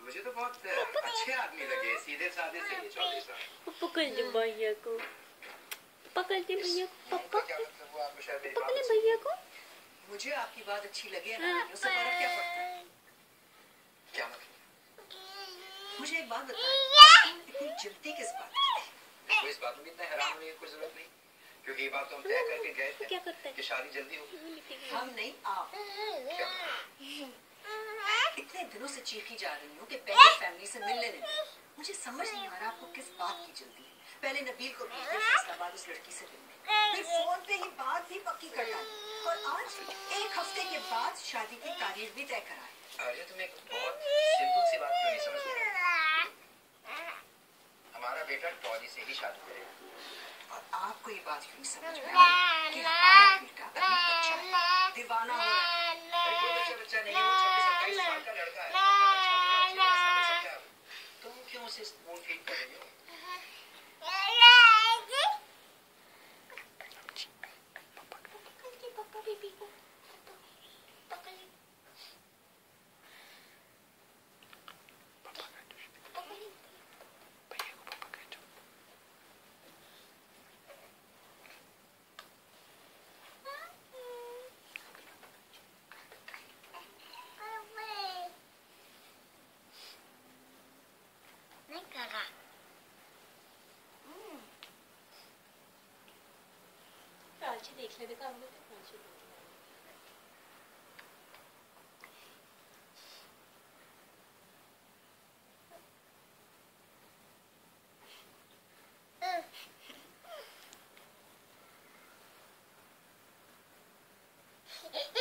मुझे तो बहुत अच्छे आदमी लगे, सीधे साधे से चौधरी साहब। पकड़ ले भैया को, पकड़ ले भैया को, पापा क्या मतलब हुआ? आपको शायद मेरी पकड़ ले बात भैया को। मुझे आपकी बात अच्छी लगे ना, उससे फर्क क्या पड़ता है? क्या मतलब? मुझे एक बात बताएं, इतनी जल्दी किस बात की? देखो, इस बात में इतना हैरान होने की कोई जरूरत नहीं, क्योंकि ये बात तो हम तय करके गए थे। क्या करता है? कि शादी जल्दी होगी। हम नहीं, आप। क्या? इतने दिनों से चीखी जा रही हूँ कि पहले फैमिली से मिल लेने दो। मुझे समझ नहीं आ रहा आपको किस बात की जल्दी है। पहले नबील को भेज दे फैसलाबाद उस लड़की से मिलने, फिर फोन पे ही बात भी पक्की कर डाली, और आज एक हफ्ते के बाद शादी की तारीख भी तय कराई। आर्या, तुम एक बहुत सिंपल सी बात क्यों नहीं समझ रही? हमारा बेटा टॉली से ही शादी करेगा। और आपको ये बात क्यों नहीं समझ में आ रही कि हमारा बेटा अभी बच्चा है, दीवाना हो रहा है। कोई बच्चा नहीं है, वो 26-27 साल का लड़का है। अच्छा बुरा समझ सकता है। तुम क्यों उसे स्पून फीड कर रही हो? पापा बेबी को पकड़ ले। नहीं करा। प्राची देख ले, देखा हमने तो प्राची देख लिया।